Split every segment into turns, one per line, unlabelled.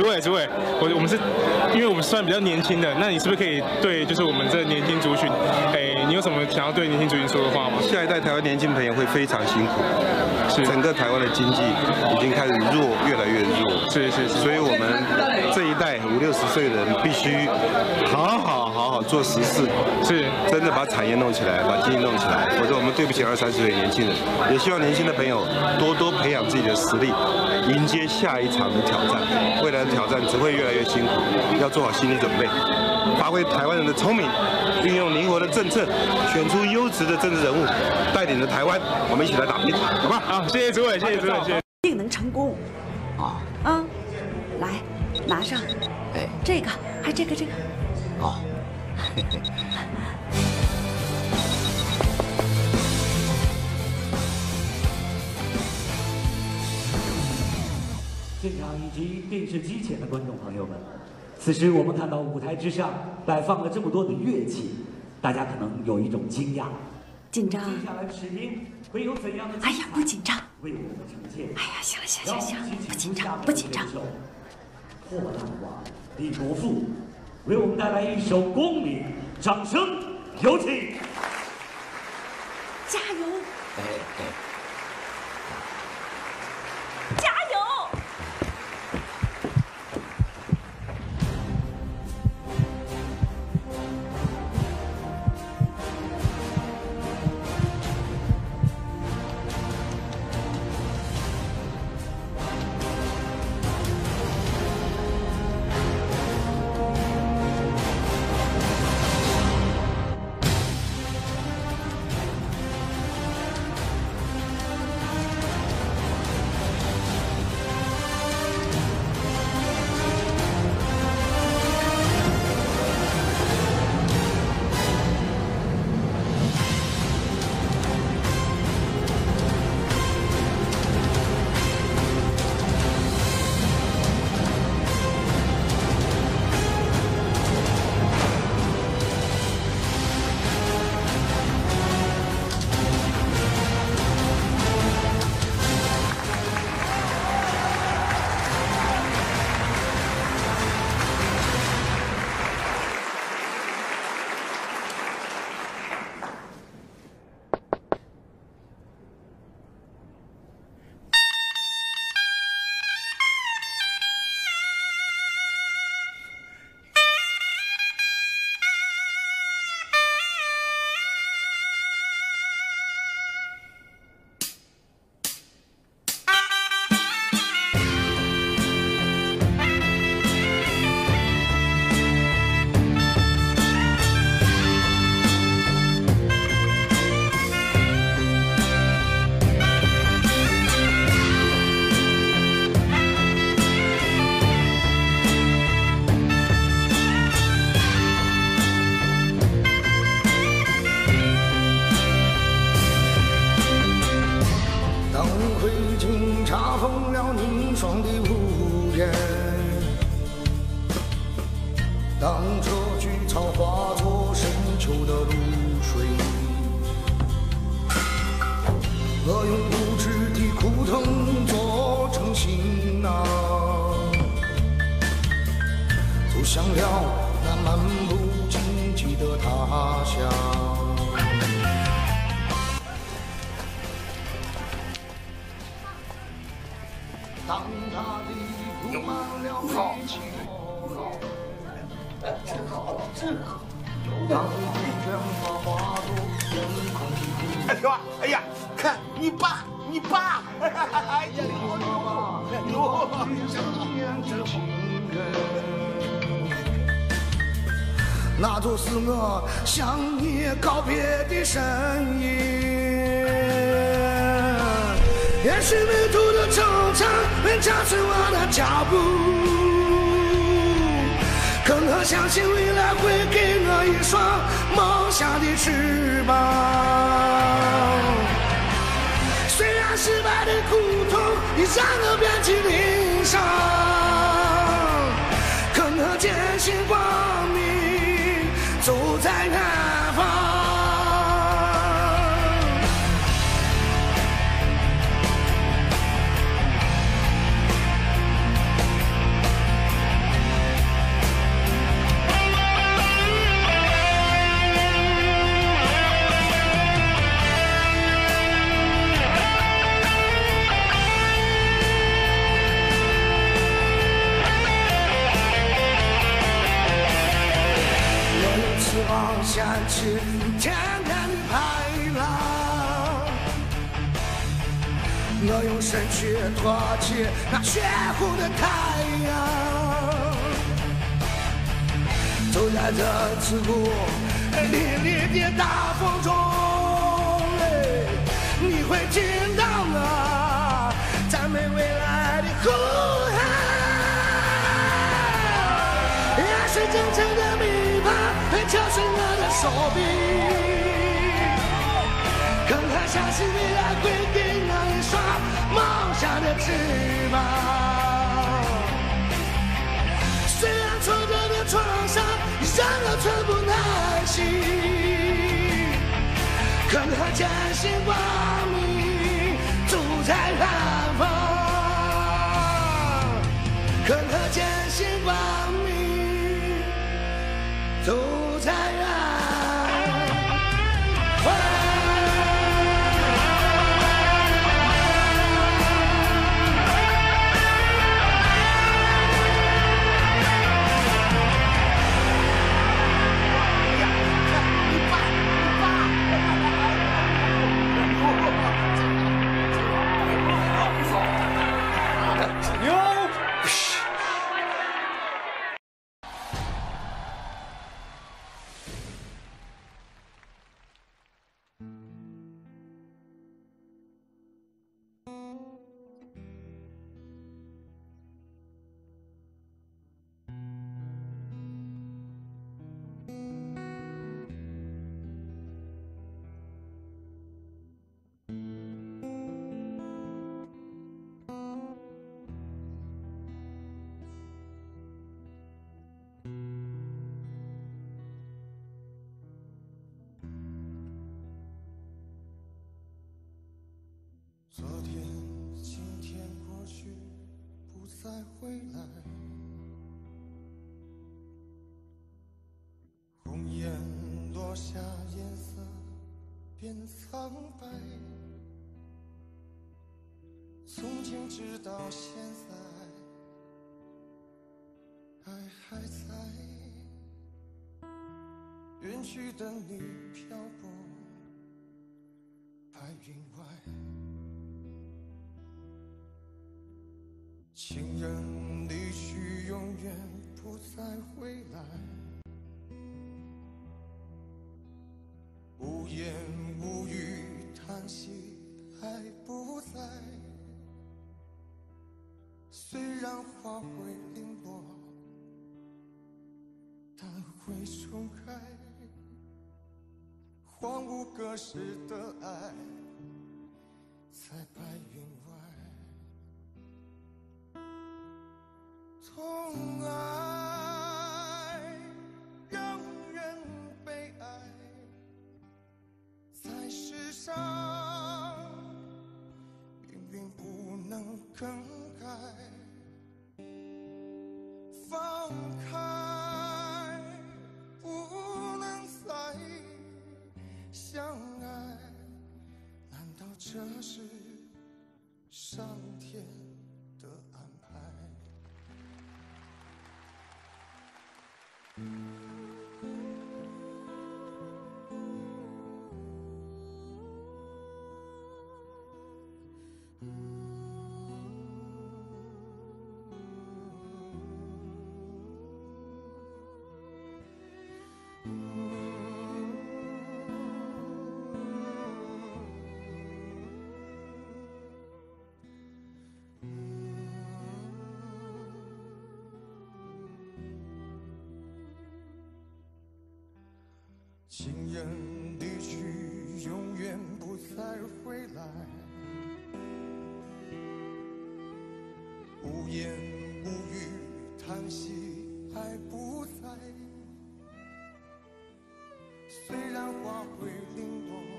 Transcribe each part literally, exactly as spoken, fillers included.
伟，主委，我我们是，因为我们算比较年轻的，那你是不是可以对就是我们这年轻族群，哎，你有什么想要对年轻族群说的话吗？
下一代台湾年轻朋友会非常辛苦，
是
整个台湾的经济已经开始弱，越来越弱。
是是是，
所以我们这一代五六十岁的人必须好好好好做实事，
是
真的把产业弄起来，把经济弄起来，否则我们对不起二三十岁年轻人。也希望年轻的朋友多多培养自己的实力，迎接下一场的挑战。未来的挑战只会越来越辛苦，要做好心理准备，发挥台湾人的聪明，运用灵活的政策，选出优质的政治人物，带领着台湾，我们一起来打拼，好吧？
好，谢谢主委，谢谢主委，谢谢。
一定能成功。
啊
啊，来，拿上。
哎，
这个，还这个这个。
哦。
现场以及电视机前的观众朋友们，此时我们看到舞台之上摆放了这么多的乐器，大家可能有一种惊讶。
紧张。
接下来士兵会有怎样的？
哎呀，不紧张。
为我们呈现。
哎呀，行了行行行，不紧张不紧张。
破烂王李国富为我们带来一首《公民》，掌声有请。
加油！
哎哎。
加油！
当这菊草化作深秋的露水，我用无知的苦痛做成行囊，走向了那漫不经际的他乡。当他的布满了悲情。 真好，真好。
哎哥，哎呀，看你爸，你爸，哎呀，牛牛！
那就是我向你告别的身影。也许迷途的惆怅能加速我的脚步。 更何相信未来会给我一双梦想的翅膀。虽然失败的苦痛已让我遍体鳞伤，更何坚信光明走在远方。
哎
想起天天的排浪，我用身躯托起那血红的太阳，走在这刺骨凛冽的大风中，你会听到我赞美未来的呼喊，也是真诚的臂膀敲碎我的手臂，更还相信未来会给我一双梦想的翅膀。虽然挫折的创伤让我寸步难行，更还坚信光明住在远方，更还坚信光明住在远方。
昨天今天过去不再回来，红颜落下颜色变苍白，从前直到现在爱还在，远去的你漂泊白云外，情人离去，永远不再回来，无言无语叹息爱不在，虽然花会零落，但会重开，荒芜隔世的爱在白云外，痛爱让人悲哀，在世上命运不能更改，放开不能再相爱，难道这是上天的安排？情人离去，永远不再回来，无言无语叹息爱不在，虽然花会零落，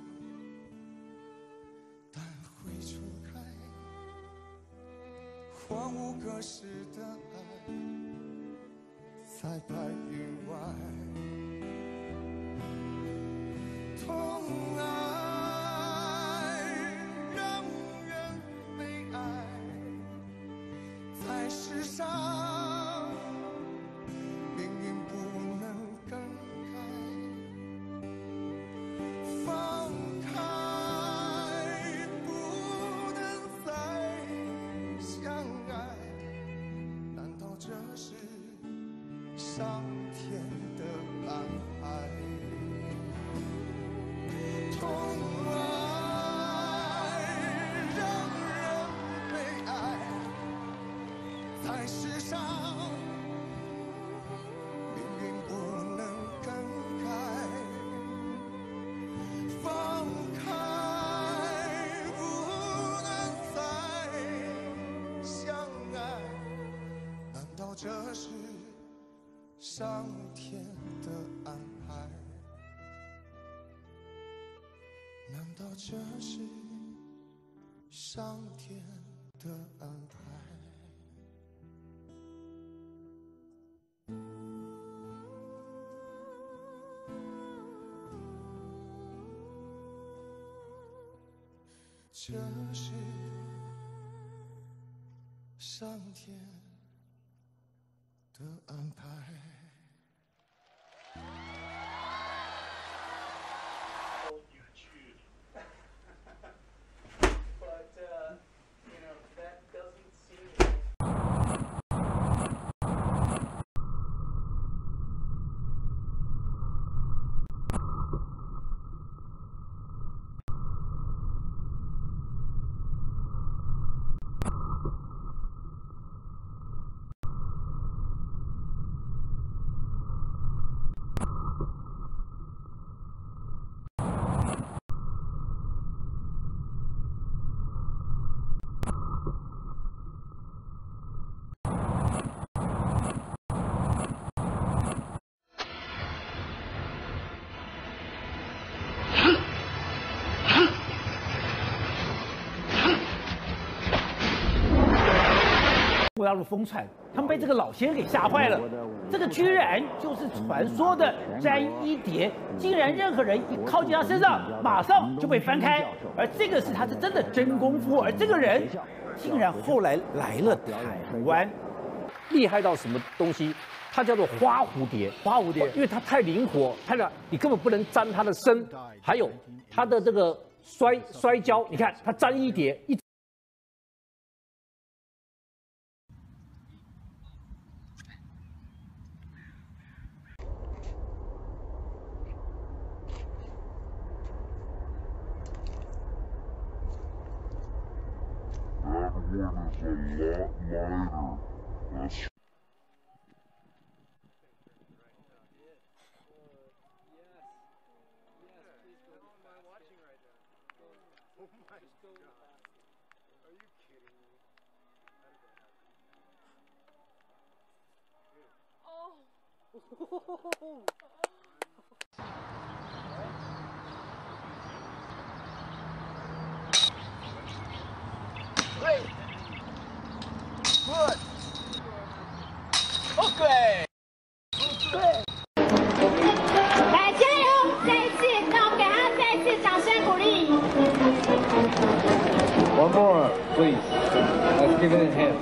但会重开，荒芜隔世的爱在白云外，痛爱让人悲哀，在世上命运不能更改， 上天的安排。痛爱让人悲哀，在世上命运不能更改，放开不能再相爱，难道这是上天的安排？难道这是上天的安排？这是上天的安排。
大陆疯传，他们被这个老仙给吓坏了。这个居然就是传说的沾衣蝶，竟然任何人一靠近他身上，马上就被翻开。而这个是他是真的真功夫，而这个人竟然后来来了台湾，
厉害到什么东西？它叫做花蝴蝶，花蝴蝶，因为它太灵活，它的你根本不能沾它的身，还有它的这个摔摔跤，你看它沾衣蝶一。
That one is a lot lighter. That's
Good. OK。对。
来加油！再一次，让我们给他再一次掌声鼓励。
One more, please. Let's give it a hand.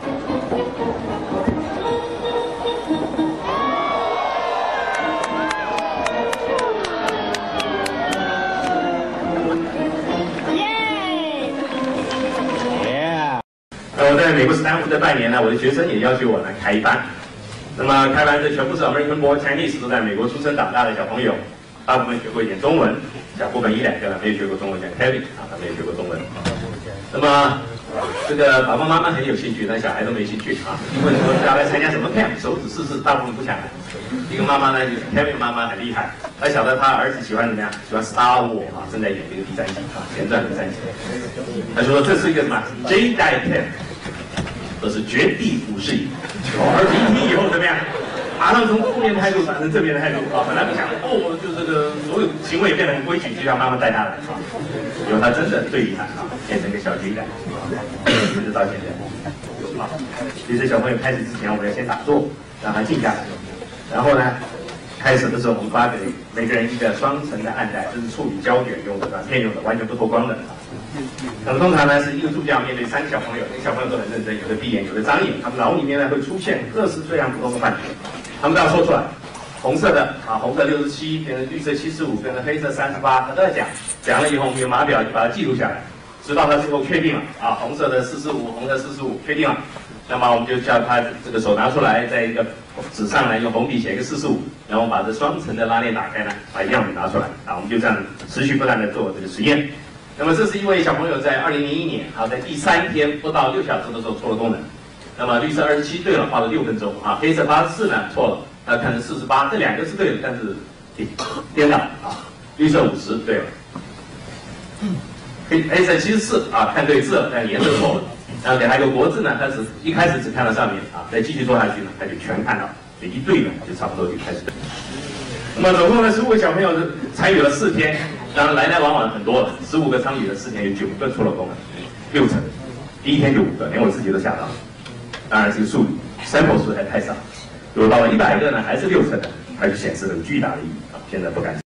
Yeah.
我在美国斯坦福的半年呢，我的学生也要求我来开班。那么开班的全部是 American born Chinese， 都在美国出生长大的小朋友，大部分学过一点中文，小部分一两个呢没有学过中文，像 Kevin 啊，他没有学过中文。那么这个爸爸妈妈很有兴趣，但小孩都没兴趣啊。一问说要来参加什么 camp， 手指试试，大部分不想来。一个妈妈呢，就是 Kevin 妈妈很厉害，她晓得她儿子喜欢怎么样，喜欢 Star Wars 啊，正在演这个第三集啊，前传第三集。她说这是一个什么 Jedi camp。这是绝地武士营，而明天以后怎么样？马上从负面态度转成正面的态度啊！本来不想哦，就这个所有行为变得很规矩，就让妈妈带他来啊。结果他真的最厉害啊，变成个小鸡仔，一直到现在啊。其实小朋友开始之前，我们要先打坐，让他静下来，然后呢，开始的时候我们发给每个人一个双层的暗带，这是处理胶卷用的、软片用的，完全不脱光的。那么通常呢是一个助教面对三个小朋友，每个小朋友都很认真，有的闭眼，有的张眼，他们脑里面呢会出现各式各样不同的幻觉，他们都要说出来。红色的啊，红色六十七变成绿色七十五，变成黑色三十八，他都在讲，讲了以后我们用码表就把它记录下来，直到他最后确定了啊，红色的四十五，红色四十五，确定了， 那么我们就叫他这个手拿出来，在一个纸上呢用红笔写一个四十五，然后把这双层的拉链打开呢，把样品拿出来啊，我们就这样持续不断的做这个实验。那么这是一位小朋友在二零零一年啊，在第三天不到六小时的时候错了功能。那么绿色二十七对了，花了六分钟啊，黑色八十四呢错了，那看成四十八，这两个是对的，但是颠倒啊，绿色五十对了，黑黑色七十四啊，看对字了，但颜色错了。然后给他一个国字呢，他只一开始只看到上面啊，再继续做下去呢，他就全看到，所以一对呢就差不多就开始。那么总共呢，十五个小朋友参与了四天，当然来来往往很多了，十五个参与了四天，有九个错了功能，六成，第一天就五个，连我自己都吓到了。当然这个数 sample 数还太少，如果到了一百个呢，还是六成的，它就显示了巨大的意义啊，现在不敢讲。